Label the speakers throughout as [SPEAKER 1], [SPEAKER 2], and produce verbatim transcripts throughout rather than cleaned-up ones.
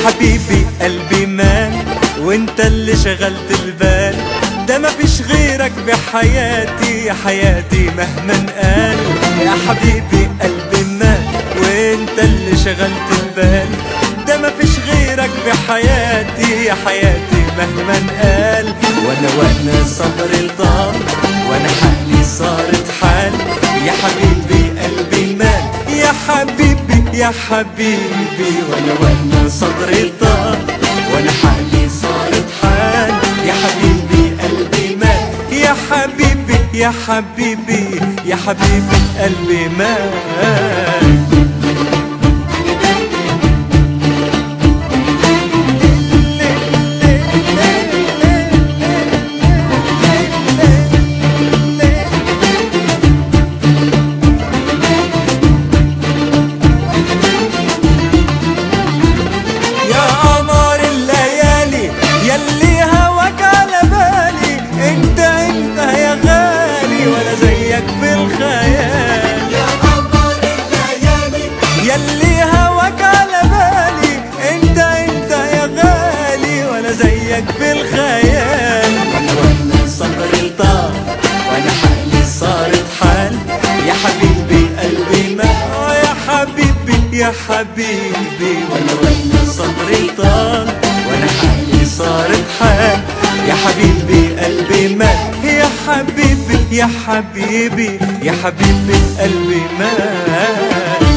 [SPEAKER 1] حبيبي قلبي مال وانت اللي شغلت البال، ده مفيش غيرك بحياتي يا حياتي مهما قال. يا حبيبي قلبي مال وانت اللي شغلت البال، ده مفيش غيرك بحياتي يا حياتي مهما قال. وانا وانا صبري طال وانا حالي صارت حال، يا حبيبي قلبي مال يا حبيبي يا حبيبي. وانا وانا صبري طال وانا حالي صارت حال، يا حبيبي قلبي مال يا حبيبي يا حبيبي يا حبيبي قلبي مال. يلي هواك على بالي انت انت يا غالي ولا زيك بالخيال. وانا وانا صبري طال وانا حالي صارت حال، يا حبيبي قلبي مال يا حبيبي يا حبيبي. وانا وانا صبري طال وانا حالي صارت حال، يا حبيبي قلبي مال يا حبيبي يا حبيبي يا حبيبي قلبي مال.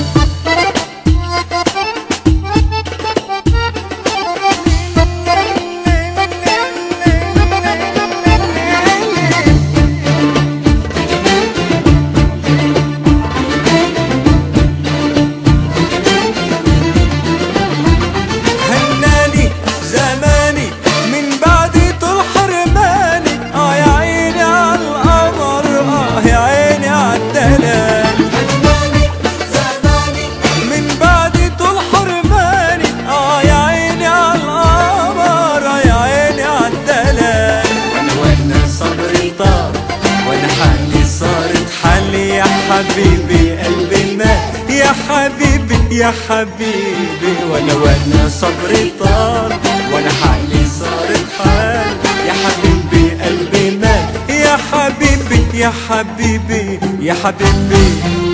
[SPEAKER 1] حبيبي قلبي مال يا حبيبي يا حبيبي. وانا وانا صبري طال وانا حالي صارت حال، يا حبيبي قلبي مال يا حبيبي يا حبيبي يا حبيبي.